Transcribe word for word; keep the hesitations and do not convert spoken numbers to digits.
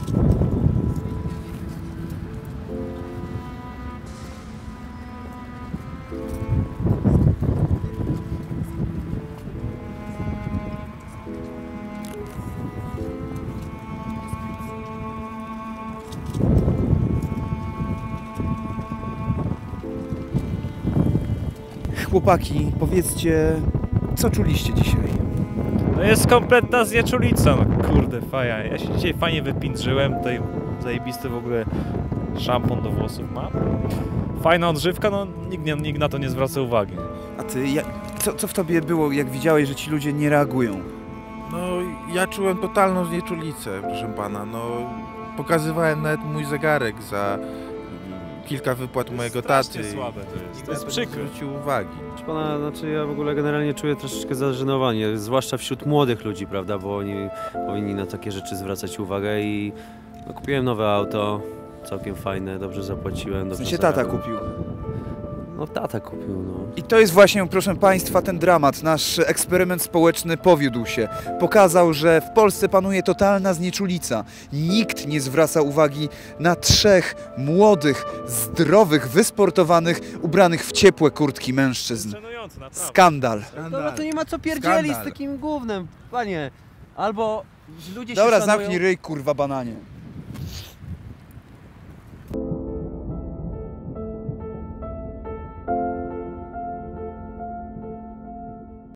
Chłopaki, powiedzcie, co czuliście dzisiaj? No jest kompletna znieczulica, no kurde, faja. Ja się dzisiaj fajnie wypindrzyłem, tutaj zajebisty w ogóle szampon do włosów mam. Fajna odżywka, no nikt, nie, nikt na to nie zwraca uwagi. A ty, jak, co, co w tobie było, jak widziałeś, że ci ludzie nie reagują? No, ja czułem totalną znieczulicę, proszę pana, no, pokazywałem nawet mój zegarek za kilka wypłat mojego taty. Słabe to jest, to jest nie przykre. zwrócił uwagi. Proszę pana, znaczy ja w ogóle generalnie czuję troszeczkę zażenowanie, zwłaszcza wśród młodych ludzi, prawda, bo oni powinni na takie rzeczy zwracać uwagę i no, kupiłem nowe auto, całkiem fajne, dobrze zapłaciłem. W Dobrze sensie tata zarabiam. kupił. No tata kupił, no. I to jest właśnie, proszę Państwa, ten dramat. Nasz eksperyment społeczny powiódł się. Pokazał, że w Polsce panuje totalna znieczulica. Nikt nie zwraca uwagi na trzech młodych, zdrowych, wysportowanych, ubranych w ciepłe kurtki mężczyzn. Żenujące, naprawdę. Skandal. No, no to nie ma co pierdzieli z Skandal. takim gównem, panie. Albo ludzie się Dobra, szanują. zamknij ryj, kurwa bananie.